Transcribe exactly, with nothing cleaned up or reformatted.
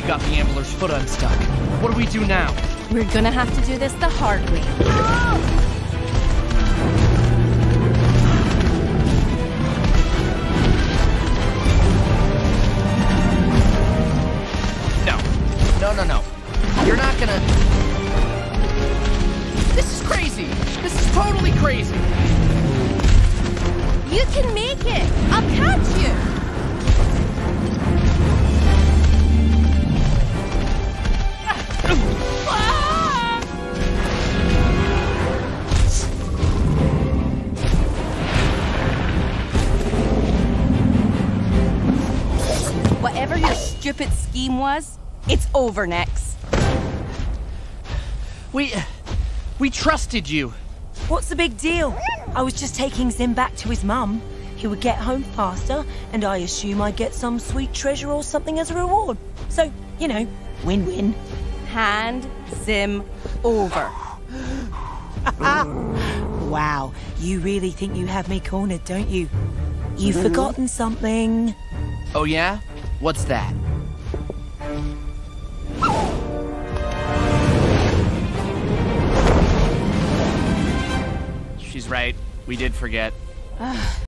got the Ambler's foot unstuck. What do we do now? We're gonna have to do this the hard way. No. No, no, no. You're not gonna... This is crazy! This is totally crazy! You can make it! I'll catch you! Whatever your stupid scheme was, it's over next. We... we trusted you. What's the big deal? I was just taking Zim back to his mum. He would get home faster, and I assume I'd get some sweet treasure or something as a reward. So, you know, win-win. Hand Zim over. Wow, you really think you have me cornered, don't you? You've forgotten something. Oh yeah? What's that? She's right. We did forget.